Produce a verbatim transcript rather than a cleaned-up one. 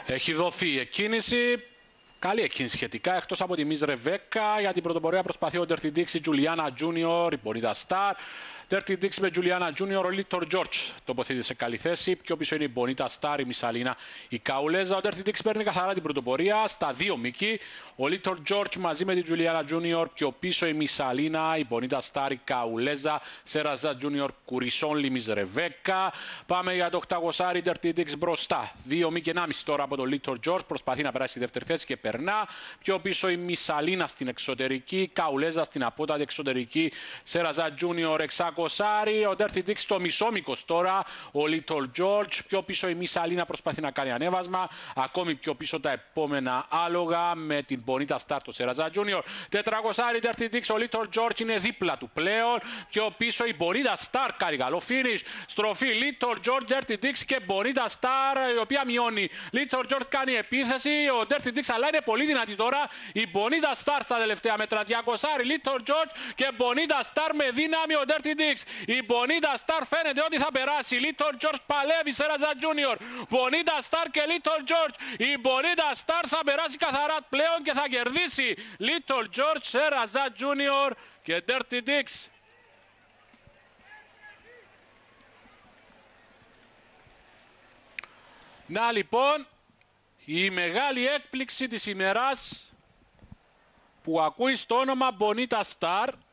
Έχει δοθεί εκκίνηση. Καλή εκκίνηση σχετικά, εκτός από τη Miss Ρεβέκα. Για την πρωτοπορία προσπαθεί ο Dirty Dix, η Juliana Junior, η Bonita Star. Dirty Dix με Juliana Junior, ο Little George τοποθετείται σε καλή θέση. Πιο πίσω είναι η Bonita Star, η Μισαλίνα, η Καουλέζα. Ο Dirty Dix παίρνει καθαρά την πρωτοπορία στα δύο μήκη. Ο Little George μαζί με την Juliana Junior. Πιο πίσω η Μισαλίνα, η Bonita Star, η Καουλέζα. Σέραζα Junior, Κουρισόν, η Miss Ρεβέκα. Πάμε για το οκτακόσια, Dirty Dix μπροστά. δύο μήκη ενάμιση τώρα από τον Little George. Προσπαθεί να περάσει στη δεύτερη θέση και περνά. Πιο πίσω η Μισαλίνα στην εξωτερική, η Καουλέζα στην απότατη εξωτερική. Σέραζα Junior εξακόσια. Ο Dirty Dix στο μισό μήκος τώρα. Ο Little George. Πιο πίσω η Μισαλίνα προσπαθεί να κάνει ανέβασμα. Ακόμη πιο πίσω τα επόμενα άλογα με την Bonita Star, το Σέραζα Junior. τετρακόσια Dirty Dix. Ο Little George είναι δίπλα του πλέον. Πιο πίσω η Bonita Star κάνει καλό finish. Στροφή Little George, Dirty Dix και Bonita Star, η οποία μειώνει. Little George κάνει επίθεση. Ο Dirty Dix αλλά είναι πολύ δυνατή τώρα. Η Bonita Star στα τελευταία μέτρα. διακόσια Little George και Bonita Star με δύναμη. Ο Dirty Dix. Η Bonita Star φαίνεται ότι θα περάσει. Little George παλεύει, Σέραζα Junior. Bonita Star και Little George. Η Bonita Star θα περάσει καθαρά πλέον και θα κερδίσει. Little George, Σέραζα Junior και Dirty Dix. Να λοιπόν, η μεγάλη έκπληξη της ημέρας που ακούει στο όνομα Bonita Star.